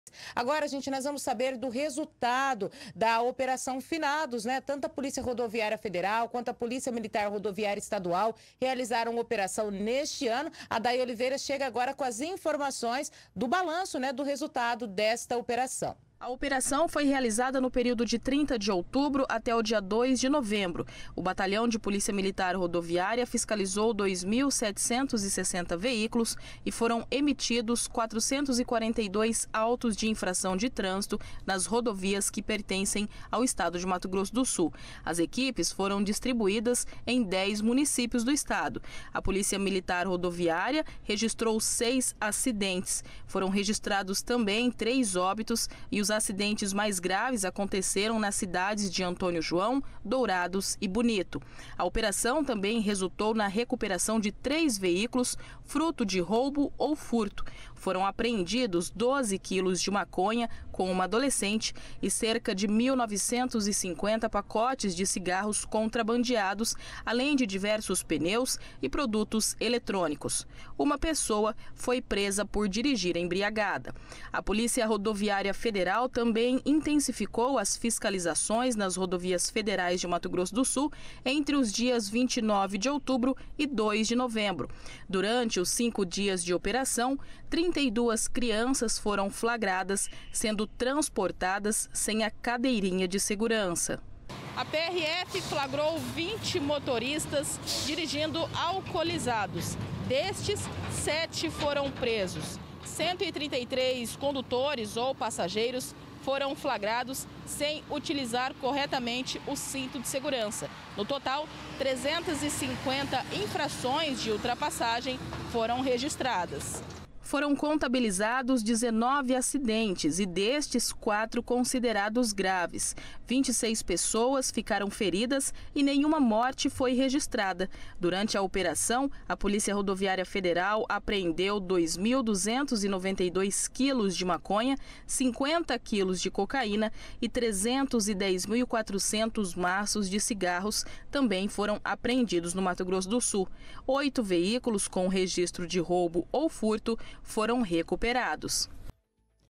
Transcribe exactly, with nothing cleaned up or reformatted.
Agora, gente, nós vamos saber do resultado da Operação Finados, né? Tanto a Polícia Rodoviária Federal quanto a Polícia Militar Rodoviária Estadual realizaram operação neste ano. A Day Oliveira chega agora com as informações do balanço, né, do resultado desta operação. A operação foi realizada no período de trinta de outubro até o dia dois de novembro. O Batalhão de Polícia Militar Rodoviária fiscalizou dois mil setecentos e sessenta veículos e foram emitidos quatrocentos e quarenta e dois autos de infração de trânsito nas rodovias que pertencem ao estado de Mato Grosso do Sul. As equipes foram distribuídas em dez municípios do estado. A Polícia Militar Rodoviária registrou seis acidentes. Foram registrados também três óbitos e os Os acidentes mais graves aconteceram nas cidades de Antônio João, Dourados e Bonito. A operação também resultou na recuperação de três veículos, fruto de roubo ou furto. Foram apreendidos doze quilos de maconha com uma adolescente e cerca de mil novecentos e cinquenta pacotes de cigarros contrabandeados, além de diversos pneus e produtos eletrônicos. Uma pessoa foi presa por dirigir embriagada. A Polícia Rodoviária Federal também intensificou as fiscalizações nas rodovias federais de Mato Grosso do Sul entre os dias vinte e nove de outubro e dois de novembro. Durante os cinco dias de operação, trinta e duas crianças foram flagradas, sendo transportadas sem a cadeirinha de segurança. A P R F flagrou vinte motoristas dirigindo alcoolizados. Destes, sete foram presos. cento e trinta e três condutores ou passageiros foram flagrados sem utilizar corretamente o cinto de segurança. No total, trezentas e cinquenta infrações de ultrapassagem foram registradas. Foram contabilizados dezenove acidentes e destes, quatro considerados graves. vinte e seis pessoas ficaram feridas e nenhuma morte foi registrada. Durante a operação, a Polícia Rodoviária Federal apreendeu dois mil duzentos e noventa e dois quilos de maconha, cinquenta quilos de cocaína e trezentos e dez mil e quatrocentos maços de cigarros também foram apreendidos no Mato Grosso do Sul. Oito veículos com registro de roubo ou furto foram recuperados.